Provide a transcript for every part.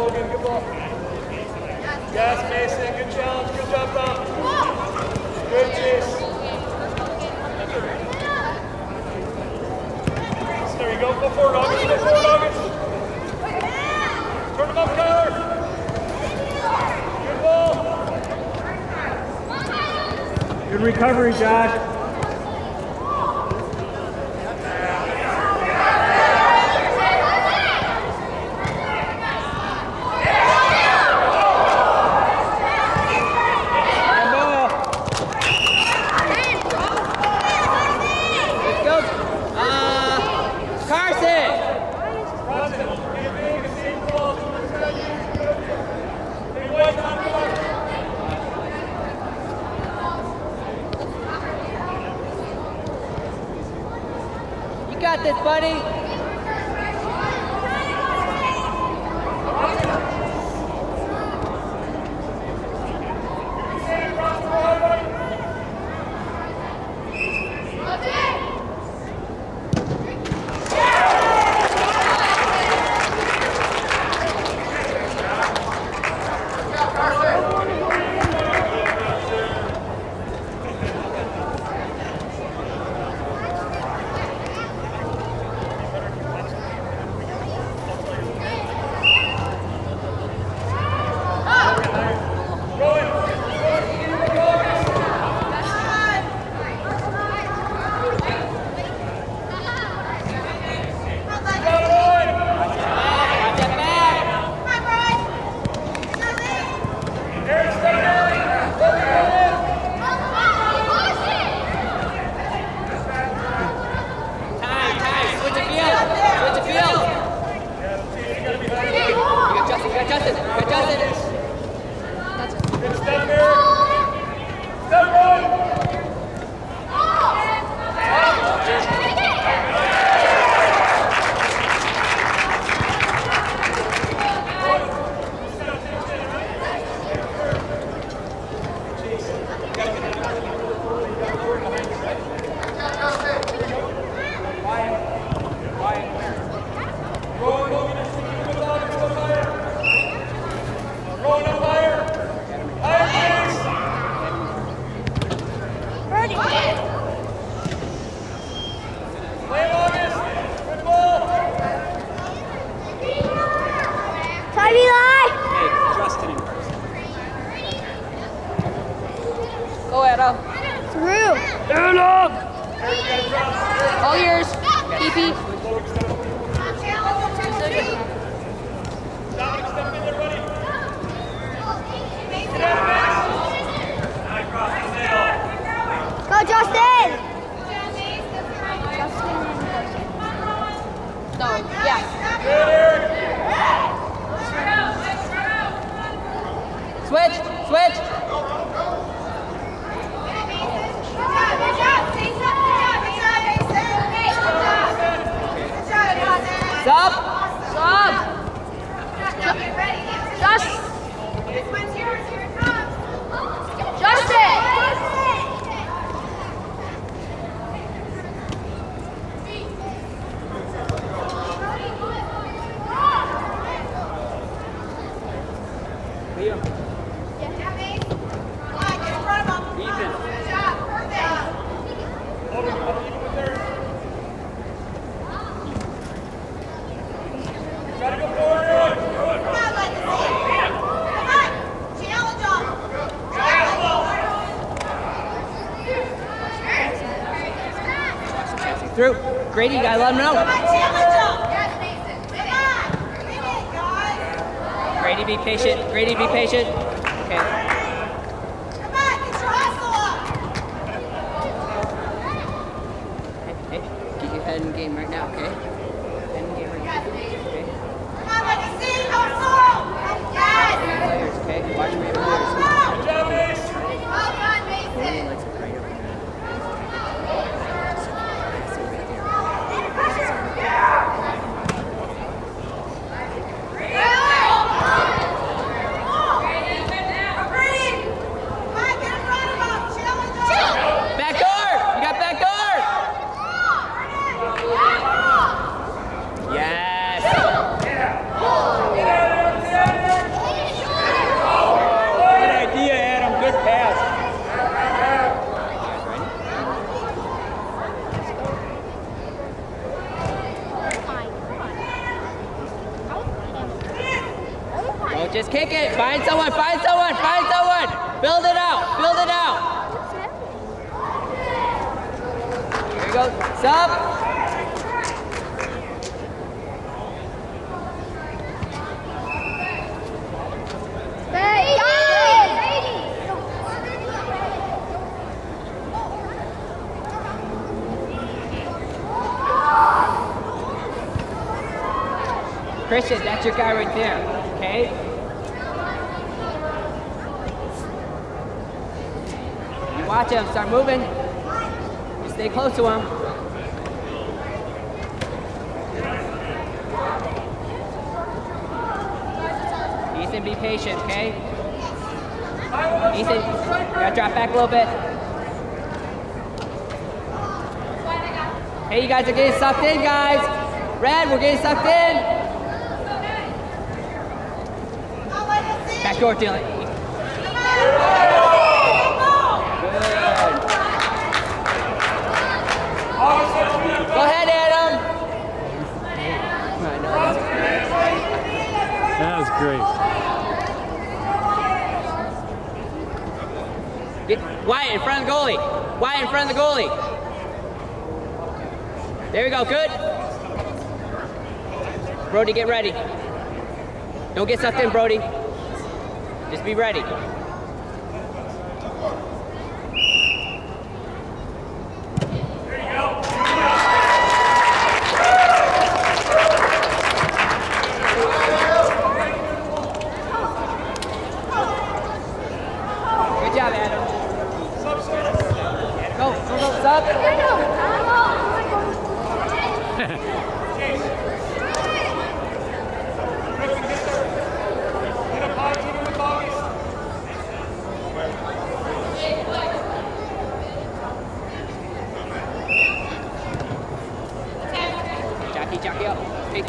Logan. Good ball. Yes, Mason. Good challenge. Good job, Tom. Good chase. There you go. Go forward, August. Go forward, August. Turn him up, Kyler. Good ball. Good recovery, Josh. Got this, buddy. Go, Adam. Through. Adam! All yours. PP. Go, Justin! No, yeah. Switch, switch. Stop! Stop! Just! This one's yours, here it comes. Justin! Liam. Through. Grady, you gotta let him know. Grady, be patient. Grady, be patient. Okay. Hey, get your head in the game right now, okay? Head in the game right now. Okay. Players, okay? Watch me. Good job, Mace. Back door! You got back door! Yes! Just kick it. Find someone, find someone, find someone. Build it out, build it out. Here you go. Sub. Christian, that's your guy right there, okay? You watch him, start moving. You stay close to him. Ethan, be patient, okay? Ethan, you gotta drop back a little bit. Hey, you guys are getting sucked in, guys. Red, we're getting sucked in. Back door, Dylan. Good. Go ahead, Adam. That was great. Wyatt in front of the goalie. Wyatt in front of the goalie. There we go, good. Brody, get ready. Don't get sucked in, Brody. Just be ready. Good job, Adam. Go, sub. Jackie up. Take.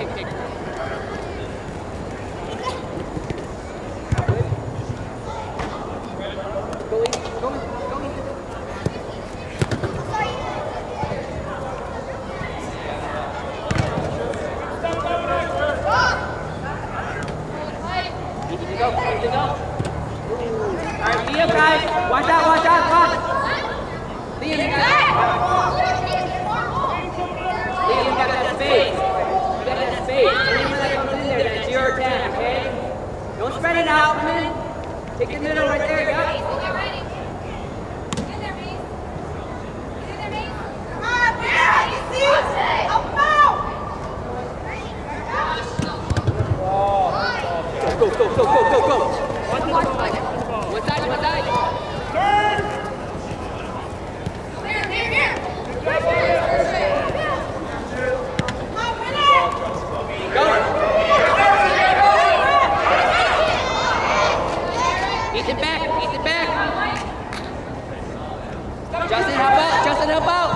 Go. Alright, Liam, guys. Watch out. Liam, you got that space. Anyone that comes in there, that's your attack, okay? Don't spread it out, come in. Take the middle right there, yeah? Go. One side. Turn! Go! Ethan back! Justin, help out!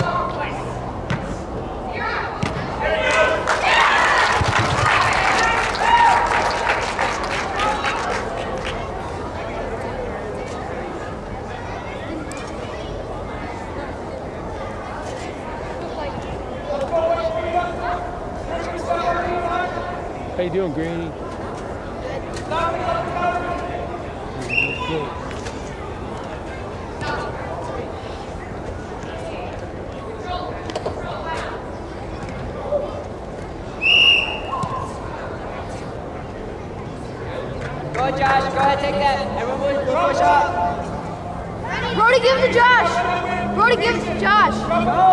How you doing, Granny? Good. Go, Josh. Go ahead, take that. Everyone, push up. Brody, give it to Josh. Go.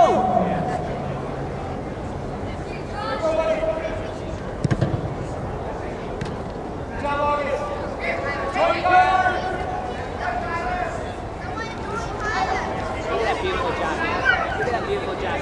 Look at that beautiful job.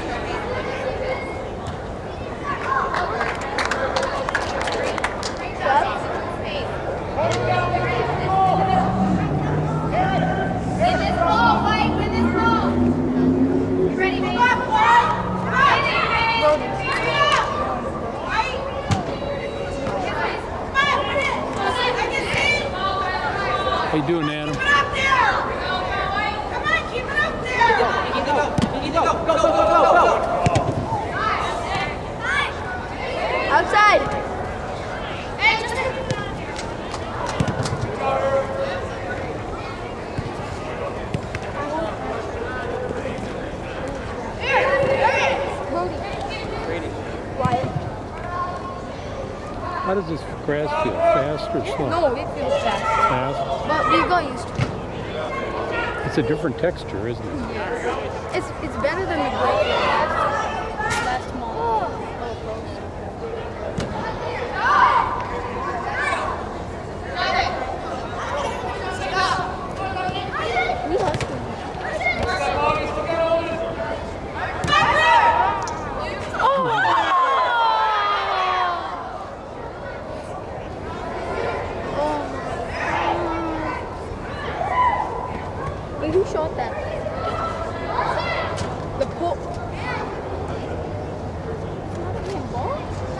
How you doing, Adam? Come on, keep it up there! Go. Outside. Hey, just Quiet. How does this grass feel? Fast or slow? No, it feels fast. Fast? But we got used to it. It's a different texture, isn't it? Yeah. It's better than the grass last month. We hustled. Wait, who shot that? The pole. Ball?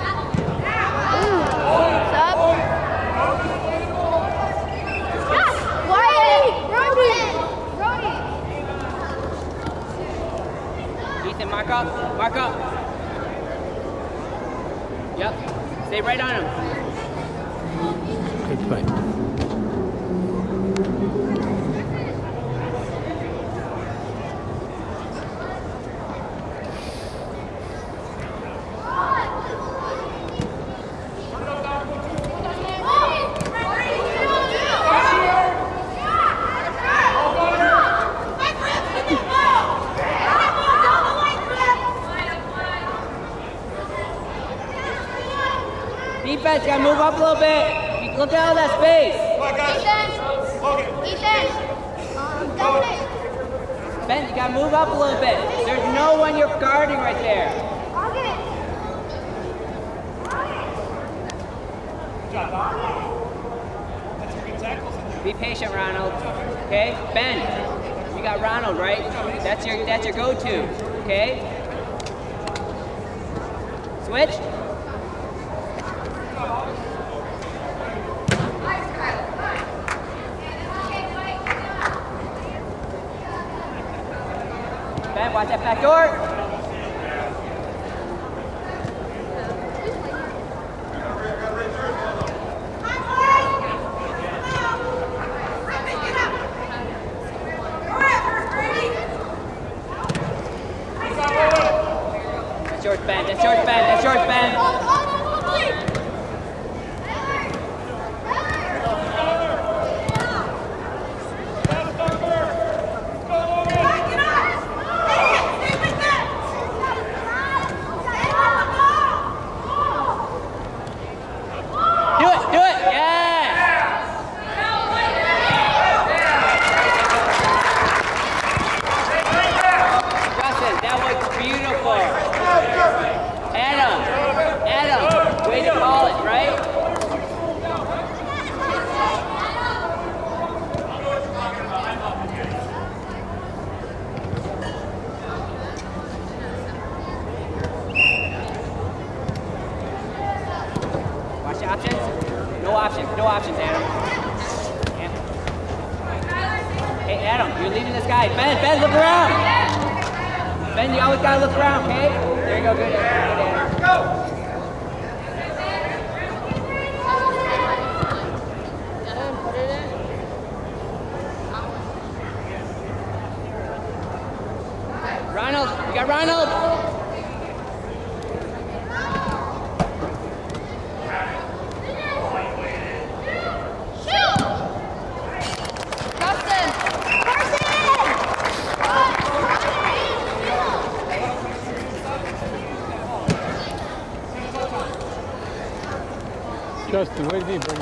What's up? Yes! Quiet! Brody! Ethan, mark up. Mark up. Yep. Stay right on him. Good play. Defense, gotta move up a little bit. Look at all that space. Ethan! Ben, you gotta move up a little bit. There's no one you're guarding right there. Be patient, Ronald. Okay? Ben, you got Ronald, right? That's your go-to. Okay? Switch. Ben, watch that back door. That's yours, Ben. That's yours, Ben. That's yours, Ben. No options, Adam. Yeah. Hey, Adam, you're leaving this guy. Ben, look around. Ben, you always gotta look around, okay? There you go, good. Good, Adam. Go. Ronald, you got Ronald. Justin, what did he bring?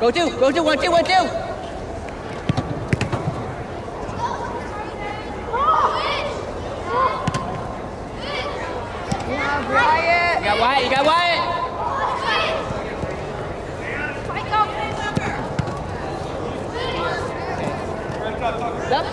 Go two, 1, 2, 1, 2. Wyatt. You got Wyatt, you got Wyatt. Up.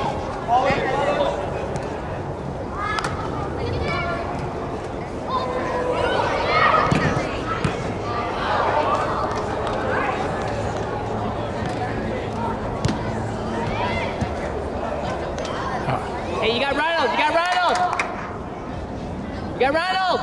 Hey, you got Ronald, you got Ronald. You got Ronald.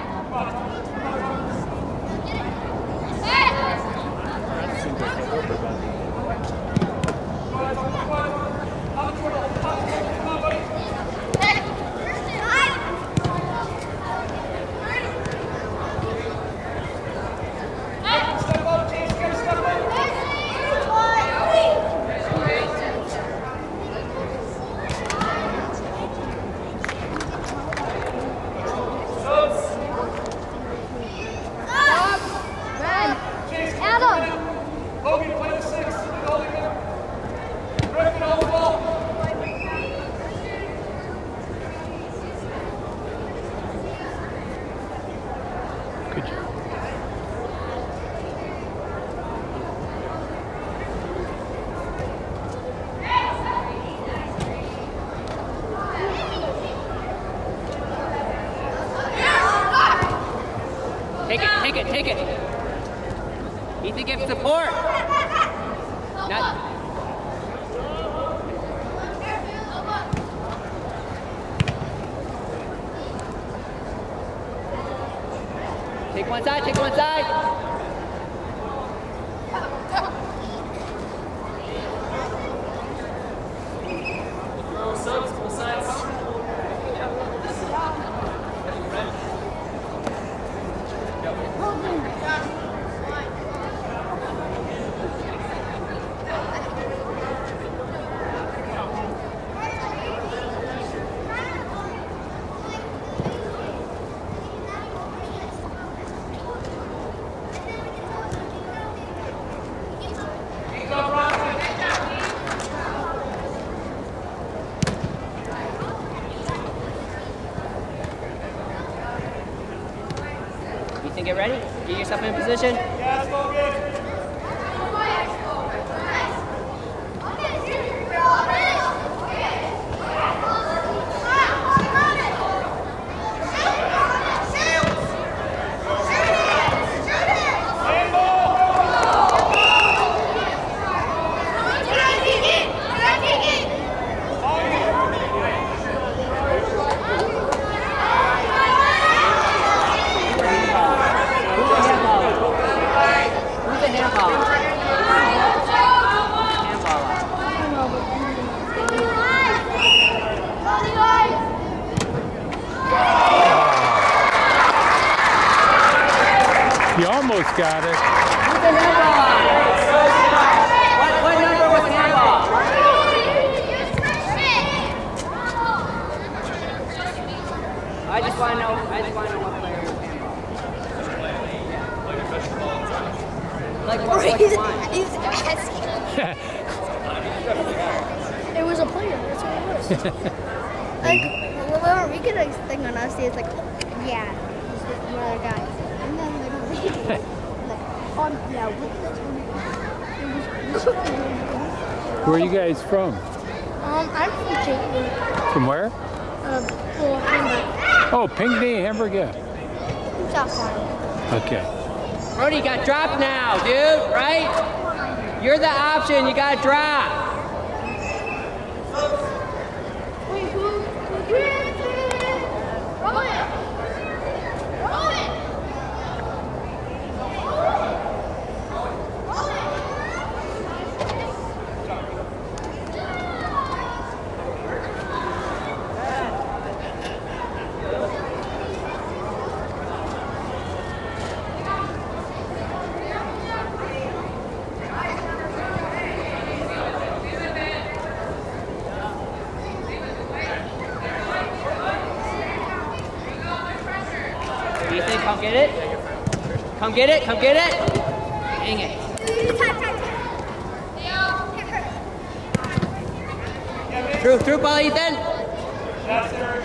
Take it. Ethan, give support. Not. Take one side, take one side. Both sides. Get ready. Get yourself in position. Yes, go good. You almost got it. Who's the handball on? What number was the handball? I just want to know what player was handball. Like what one? He's asking. It was a player. That's what it was. Like, whenever we get a thing on us, it's like, yeah, he's the other guy. And then like, yeah, Where are you guys from? I'm from Pinckney. From where? Hamburg. Oh, Pinckney, Hamburg, yeah. South Carolina. Okay. Brody, you got dropped now, dude, right? You're the option, you got dropped. Wait, who? Roll it! Roll it! Ethan, come get it. Come get it, come get it. Dang it. Through ball, Ethan. Yes, sir.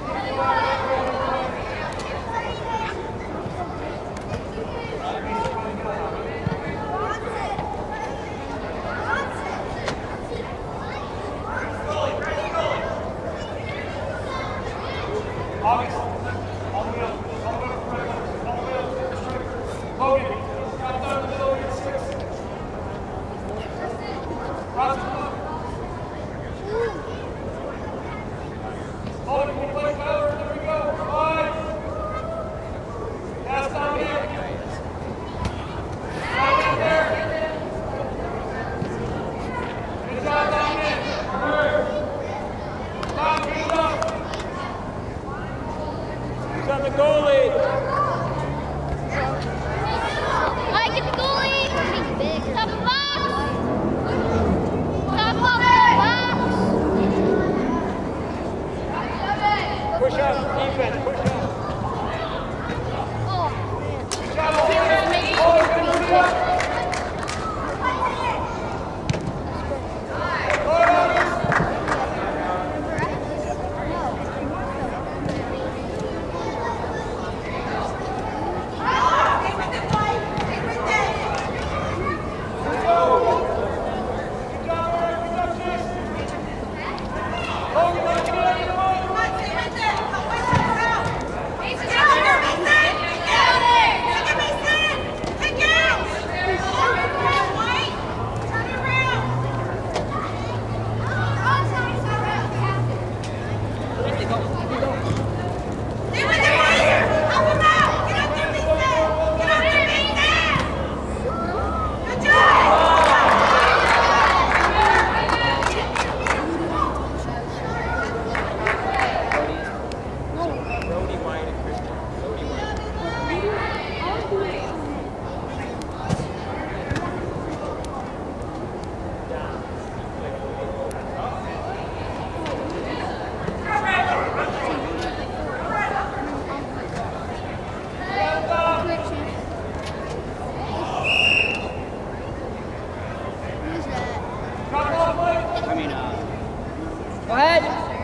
Go ahead.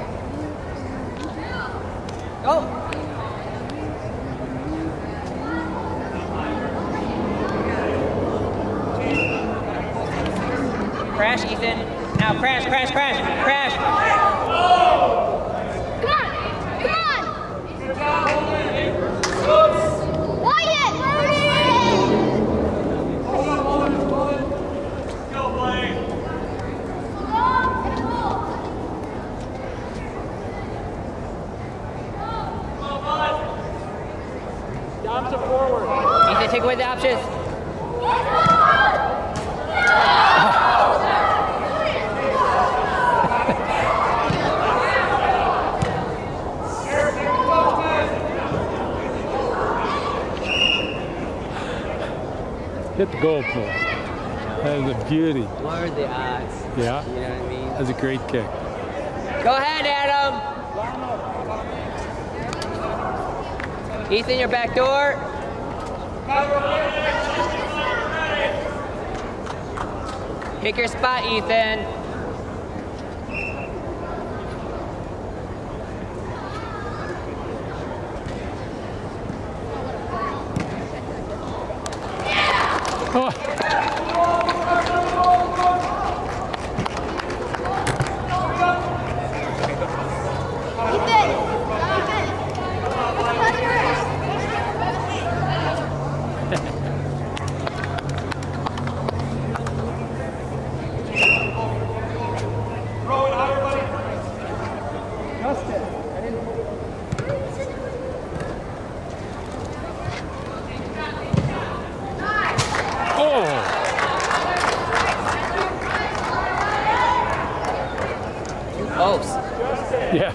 Go. Crash, Ethan. Now crash, crash, crash, crash. Come on! Wyatt! Option forward. Ethan, take away the options. Hit the goal post. That is a beauty. What are the odds? Yeah. You know what I mean? That's a great kick. Go ahead, Adam. Ethan, your back door. Pick your spot, Ethan. Oh. Yeah.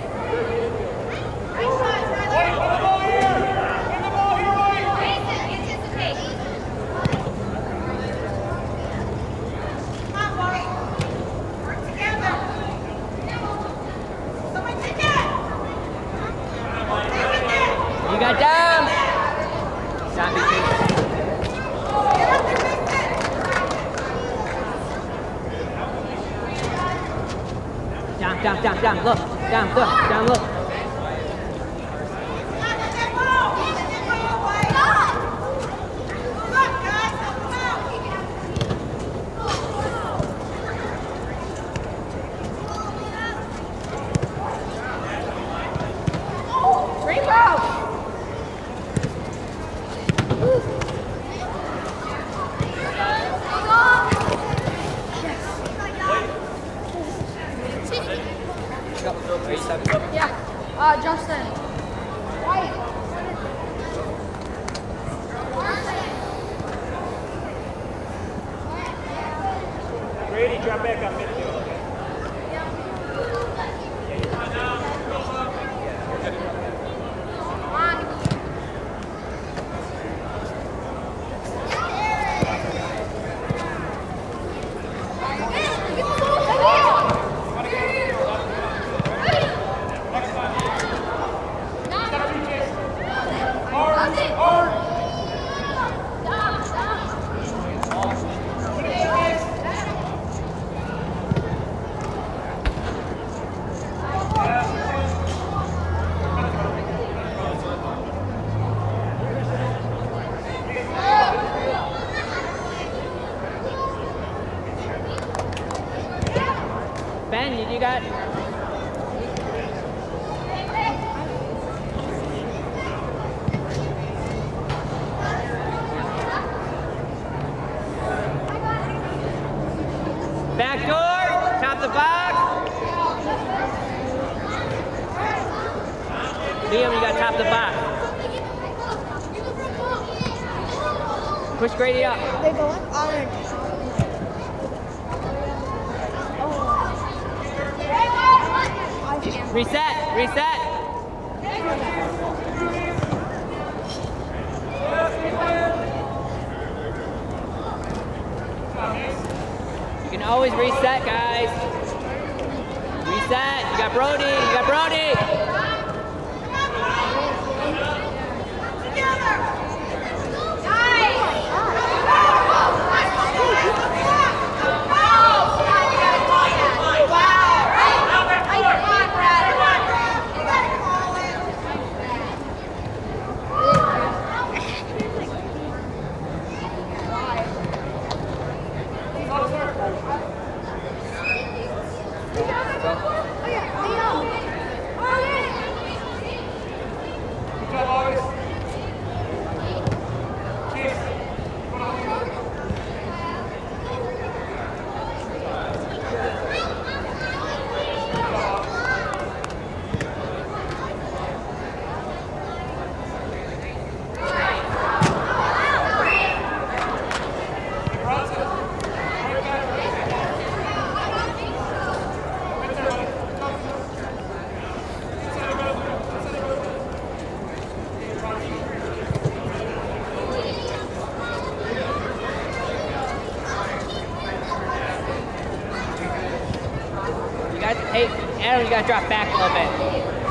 You got down. Stop it. Down. down, look, down, look. Yeah, Justin. White. Grady, drop back on midfield. Ben, you got... Back door, top the box. Liam, you got top the box. Push Grady up. They're going on. Reset. You can always reset, guys. Reset. You got Brody. Hey, Adam, you gotta drop back a little bit.